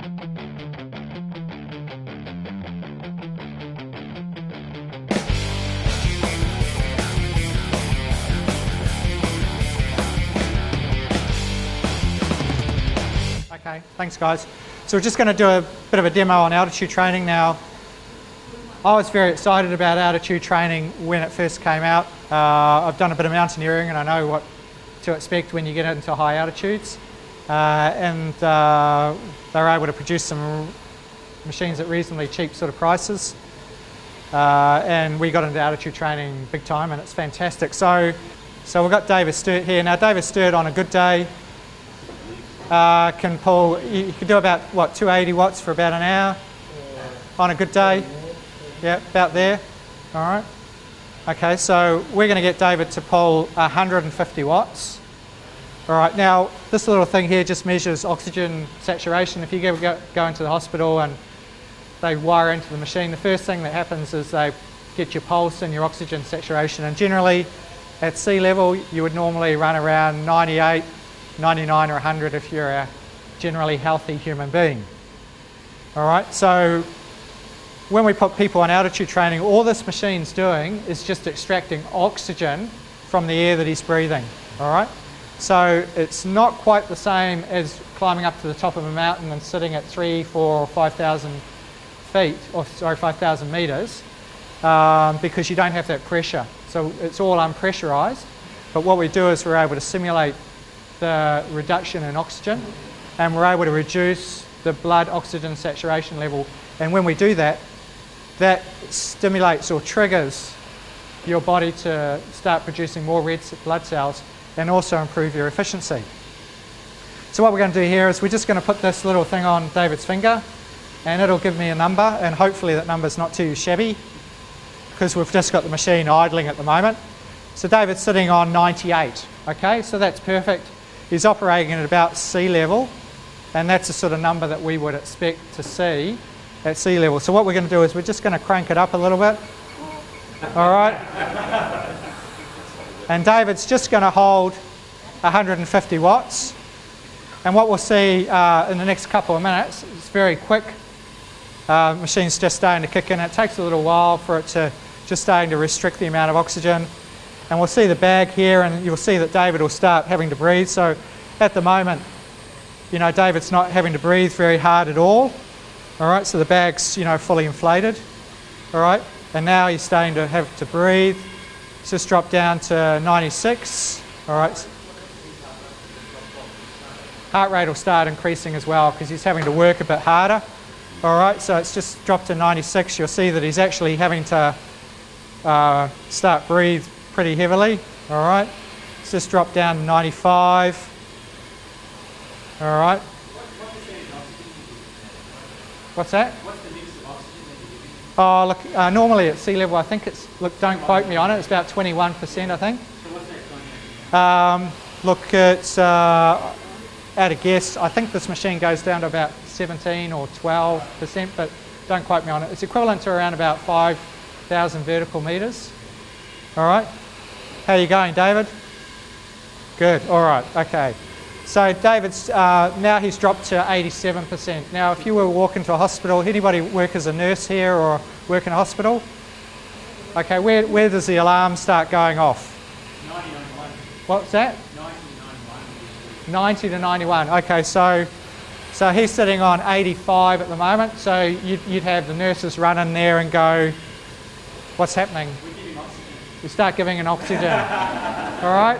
Okay, thanks guys. So we're just going to do a bit of a demo on altitude training now. I was very excited about altitude training when it first came out. I've done a bit of mountaineering and I know what to expect when you get into high altitudes. They were able to produce some machines at reasonably cheap sort of prices. And we got into altitude training big time and it's fantastic. So we've got David Stewart here. Now David Stewart on a good day can pull, you can do about, what, 280 watts for about an hour on a good day. Yeah, about there. All right. Okay, so we're going to get David to pull 150 watts. All right, now this little thing here just measures oxygen saturation. If you go into the hospital and they wire into the machine, the first thing that happens is they get your pulse and your oxygen saturation. And generally at sea level, you would normally run around 98, 99 or 100 if you're a generally healthy human being. All right, so when we put people on altitude training, all this machine's doing is just extracting oxygen from the air that he's breathing. All right, so it's not quite the same as climbing up to the top of a mountain and sitting at 3, 4 or 5,000 feet, or sorry, 5,000 meters, because you don't have that pressure. So it's all unpressurized. But what we do is we're able to simulate the reduction in oxygen, and we're able to reduce the blood oxygen saturation level. And when we do that, that stimulates or triggers your body to start producing more red blood cells and also improve your efficiency. So what we're going to do here is we're just going to put this little thing on David's finger and it'll give me a number, and hopefully that number's not too shabby because we've just got the machine idling at the moment. So David's sitting on 98, okay, so that's perfect. He's operating at about sea level, and that's the sort of number that we would expect to see at sea level. So what we're going to do is we're just going to crank it up a little bit. All right. And David's just going to hold 150 watts. And what we'll see in the next couple of minutes, it's very quick. Machine's just starting to kick in. It takes a little while for it to just starting to restrict the amount of oxygen. And we'll see the bag here, and you'll see that David will start having to breathe. So at the moment, you know, David's not having to breathe very hard at all. All right, so the bag's, you know, fully inflated. All right, and now he's starting to have to breathe. It's just dropped down to 96. All right. Heart rate will start increasing as well because he's having to work a bit harder. All right, so it's just dropped to 96. You'll see that he's actually having to start breathe pretty heavily. All right, it's just dropped down to 95. All right. What's that? What's the mix of oxygen that you're giving? Oh, look, normally at sea level, I think it's, look, don't quote me on it, it's about 21%, I think. So what's that going at? Look, it's, at a guess, I think this machine goes down to about 17 or 12%, but don't quote me on it. It's equivalent to around about 5,000 vertical meters. All right. How are you going, David? Good. All right. Okay. So David's, now he's dropped to 87%. Now if you were to walk into a hospital, anybody work as a nurse here or work in a hospital? Okay, where does the alarm start going off? 90 to 91. What's that? 90 to 91. 90 to 91. Okay, so he's sitting on 85 at the moment. So you'd have the nurses run in there and go, what's happening? We give him oxygen. You start giving an oxygen. All right?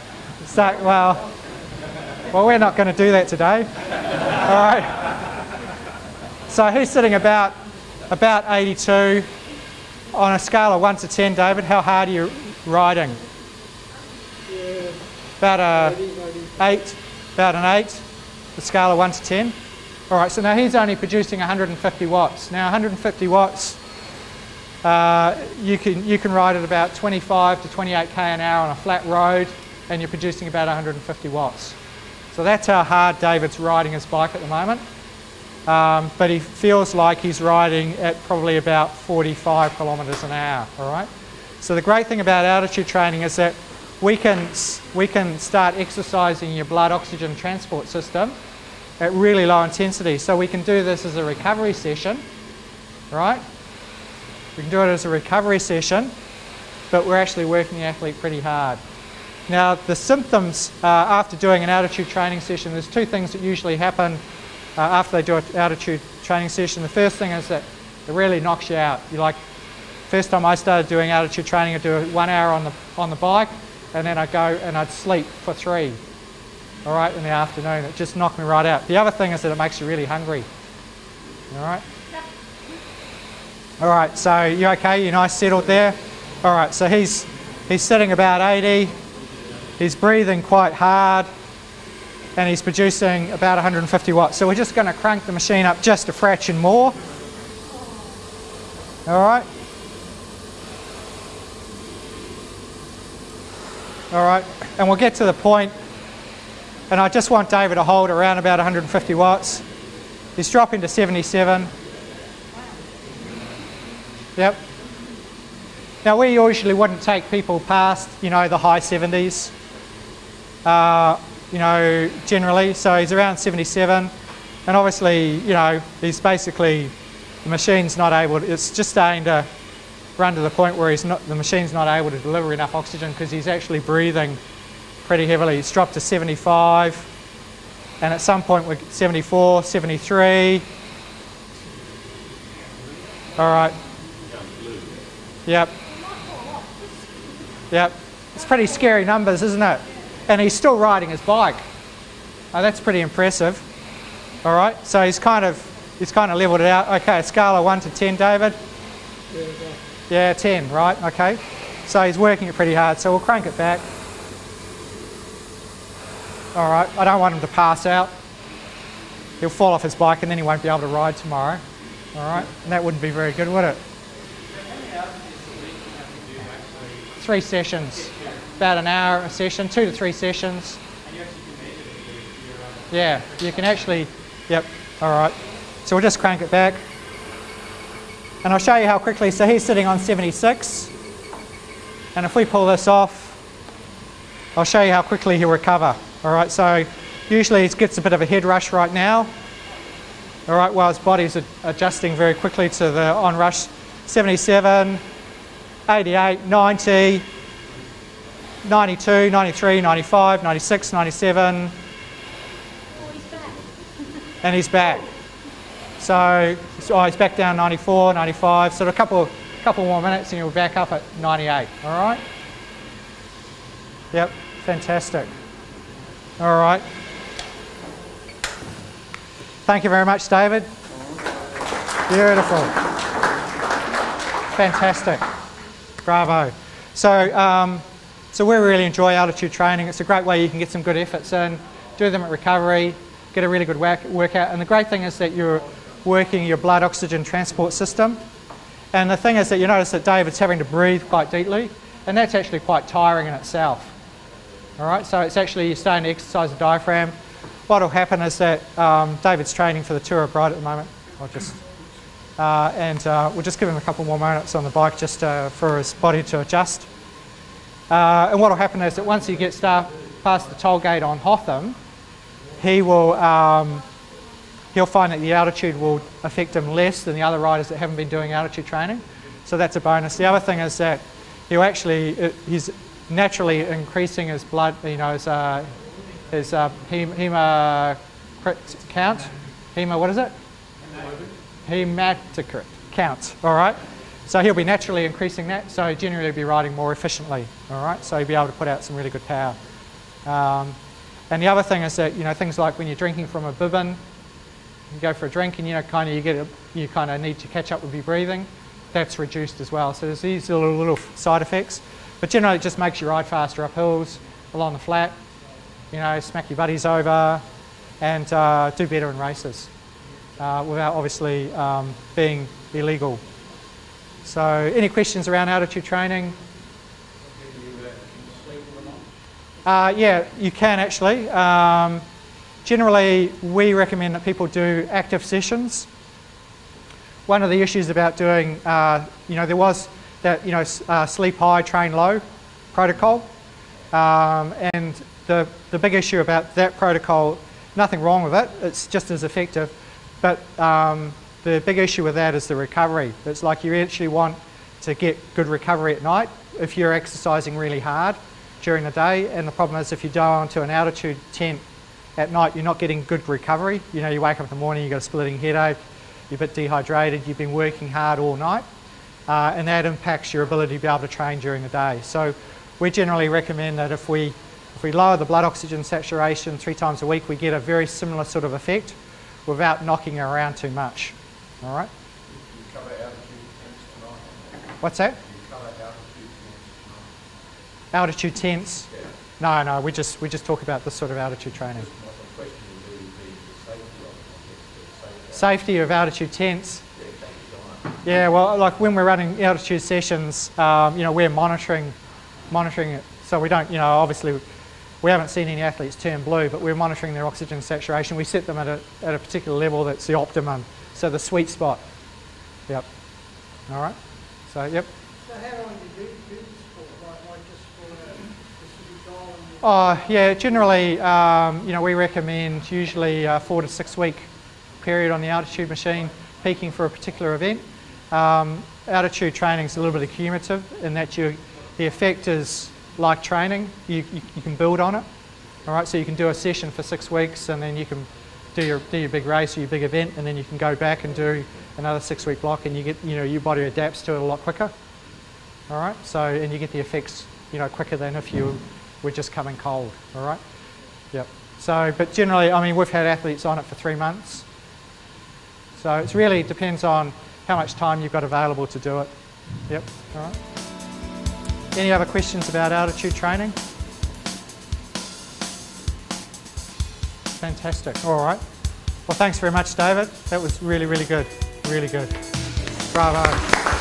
Well, we're not going to do that today. All right. So he's sitting about 82. On a scale of 1 to 10, David, how hard are you riding? Yeah. About an 8. The scale of 1 to 10. All right, so now he's only producing 150 watts. Now 150 watts, you can ride at about 25 to 28k an hour on a flat road, and you're producing about 150 watts. So that's how hard David's riding his bike at the moment. But he feels like he's riding at probably about 45 kilometres an hour, all right? So the great thing about altitude training is that we can start exercising your blood oxygen transport system at really low intensity. So we can do this as a recovery session, right? We can do it as a recovery session, but we're actually working the athlete pretty hard. Now, the symptoms after doing an altitude training session, there's two things that usually happen after they do an altitude training session. The first thing is that it really knocks you out. You like, first time I started doing altitude training, I'd do 1 hour on the bike, and then I'd go and I'd sleep for 3, all right, in the afternoon. It just knocked me right out. The other thing is that it makes you really hungry, all right? All right, so you okay? You're nice settled there? All right, so he's sitting about 80. He's breathing quite hard, and he's producing about 150 watts. So we're just going to crank the machine up just a fraction more. All right. All right, and we'll get to the point, and I just want David to hold around about 150 watts. He's dropping to 77. Yep. Now we usually wouldn't take people past, you know, the high 70s, you know, generally. So he's around 77, and obviously, you know, he's basically, the machine's not able to, it's just starting to run to the point where the machine's not able to deliver enough oxygen because he's actually breathing pretty heavily. It's dropped to 75, and at some point we're 74, 73. All right. Yep. Yep. It's pretty scary numbers, isn't it? And he's still riding his bike. Oh, that's pretty impressive. All right. So he's kind of leveled it out. Okay, a scale of 1 to 10, David. Yeah, 10, right? Okay. So he's working it pretty hard. So we'll crank it back. All right. I don't want him to pass out. He'll fall off his bike and then he won't be able to ride tomorrow. All right. And that wouldn't be very good, would it? 3 sessions, about an hour a session, 2 to 3 sessions. And you actually can measure it. Yeah, you can actually, yep, all right. So we'll just crank it back. And I'll show you how quickly, so he's sitting on 76. And if we pull this off, I'll show you how quickly he'll recover. All right, so usually he gets a bit of a head rush right now. All right, while his body's adjusting very quickly to the on-rush. 77. 88, 90, 92, 93, 95, 96, 97, and he's back. So he's back down 94, 95, so a couple more minutes and you'll be back up at 98, all right? Yep, fantastic. All right. Thank you very much, David. Beautiful. Fantastic. Bravo. So, so we really enjoy altitude training. It's a great way you can get some good efforts in, do them at recovery, get a really good workout. And the great thing is that you're working your blood oxygen transport system. And the thing is that you notice that David's having to breathe quite deeply, and that's actually quite tiring in itself. All right, so it's actually, you're starting to exercise the diaphragm. What will happen is that David's training for the Tour of Bride at the moment. I'll just... we'll just give him a couple more minutes on the bike just for his body to adjust. And what will happen is that once he gets past the toll gate on Hotham, he'll find that the altitude will affect him less than the other riders that haven't been doing altitude training. So that's a bonus. The other thing is that he's naturally increasing his blood, you know, his hematocrit count. What is it? Hematocrit count, all right? So he'll be naturally increasing that, so generally he'll be riding more efficiently, all right? So he'll be able to put out some really good power. And the other thing is that, you know, things like when you're drinking from a bibbin, you go for a drink and, you know, you kind of need to catch up with your breathing, that's reduced as well. So there's these little side effects, but generally it just makes you ride faster up hills, along the flat, you know, smack your buddies over, and do better in races. Without obviously being illegal. So any questions around altitude training? Yeah, you can actually. Generally, we recommend that people do active sessions. One of the issues about doing, you know, there was that, you know, sleep high, train low protocol. And the big issue about that protocol nothing wrong with it. It's just as effective. But the big issue with that is the recovery. It's like you actually want to get good recovery at night if you're exercising really hard during the day. And the problem is if you go onto an altitude tent at night, you're not getting good recovery. You know, you wake up in the morning, you've got a splitting headache, you're a bit dehydrated, you've been working hard all night, and that impacts your ability to be able to train during the day. So we generally recommend that if we lower the blood oxygen saturation 3 times a week, we get a very similar sort of effect without knocking around too much. All right? You cover altitude tents tonight? What's that? You cover altitude tents tonight? Altitude tents? Yeah. No, we just talk about this sort of altitude training. My question would be the safety of it. Safety of altitude tents. Yeah, take it on. Yeah, well, like when we're running altitude sessions, you know, we're monitoring it. So we don't, you know, obviously we haven't seen any athletes turn blue, but we're monitoring their oxygen saturation. We set them at a particular level that's the optimum, so the sweet spot. Yep. All right. So, yep. So how long do you do this for? Like just for a specific goal? Oh, yeah, generally, you know, we recommend usually a 4 to 6 week period on the altitude machine, peaking for a particular event. Altitude training is a little bit cumulative in that the effect is like training. You can build on it. All right, so you can do a session for 6 weeks and then you can do your big race or your big event, and then you can go back and do another 6 week block, and you get, you know, your body adapts to it a lot quicker. All right, so, and you get the effects, you know, quicker than if you were just coming cold. All right, yep. So, but generally, I mean, we've had athletes on it for 3 months. So it really depends on how much time you've got available to do it. Yep. All right. Any other questions about altitude training? Fantastic. All right. Well, thanks very much, David. That was really, really good. Really good. Bravo.